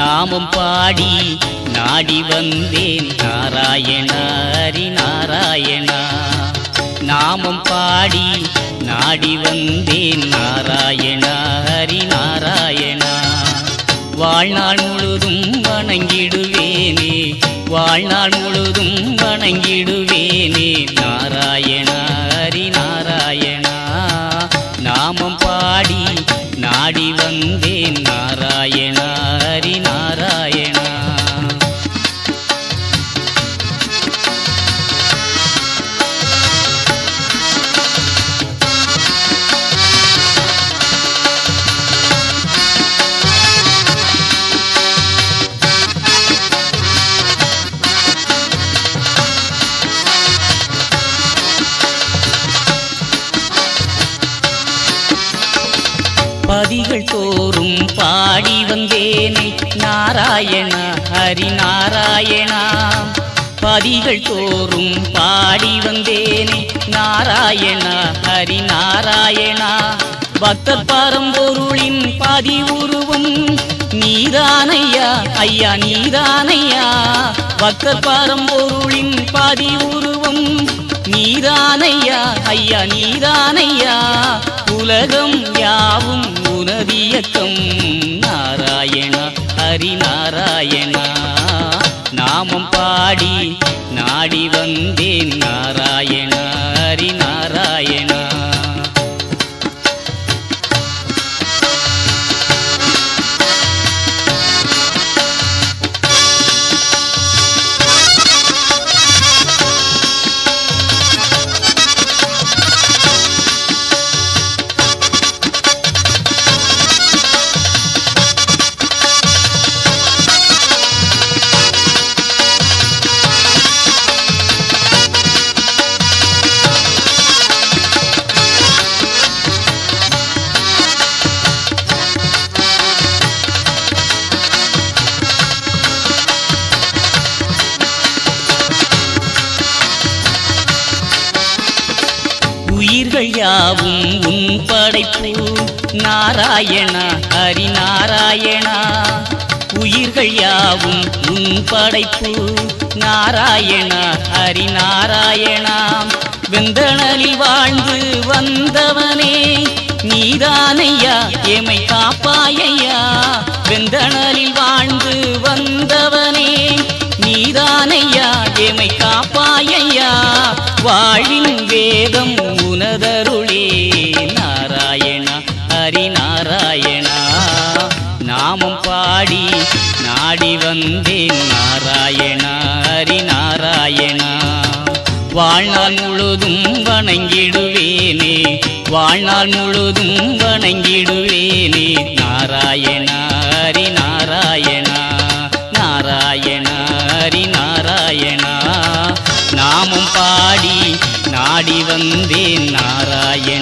நாமம் பாடி நாடி வந்தேன் நாராயணா ஹரி நாராயணா. நாமம் பாடி நாடி வந்தேன் நாராயணா ஹரி நாராயணா. வாழ்நாள் முழுதும் வணங்கிடுவேனே, வாழ்நாள் முழுதும் வணங்கிடுவேனே நாராயணா ஹரி நாராயணா. நாமம் பாடி நாடி வந்தேன் நாராயணா ஹரி நாராயணா. பதிகள் தோறும் பாடி வந்தேனே நாராயணா ஹரி நாராயணா. பதிகள் தோறும் பாடி வந்தேனே நாராயணா ஹரி நாராயணா. பக்தர் பரம்பொருளின் பதிவுருவும் நீதானையா ஐயா நீதானையா. பக்தர் பரம்பொருளின் பதிவுருவும் நீதானையா ஐயா நீதானையா. உலகம் யாவும் உனதியக்கம் நாராயணா ஹரி நாராயணா. நாமம் பாடி நாடி வந்தேன் நாராயணா ஹரி நாராயணா. உயிர்கள் யாவும் உன் படைப்பு நாராயணா ஹரி நாராயணா. உயிர்கள் யாவும் உன் படைப்பு நாராயணா ஹரி நாராயணா. வெந்தணலில் வாழ்ந்து வந்தவனே நீதானையா எமை காப்பாயையா. வெந்தணலில் வாழ்ந்து வந்தவனே நீதானையா எமை காப்பாயையா. வாழின் வேதம் உனதருளே நாராயணா ஹரி நாராயணா. நாமம் பாடி நாடி வந்தேன் நாராயணா ஹரி நாராயணா. வாழ்நாள் முழுதும் வணங்கிடுவேனே, வாழ்நாள் முழுதும் வணங்கிடுவேனே நாராயணா ஹரி நாராயணா. நாராயணா ஹரி நாராயணா. நாமம் பாடி நாடி வந்தேன் நாராயணா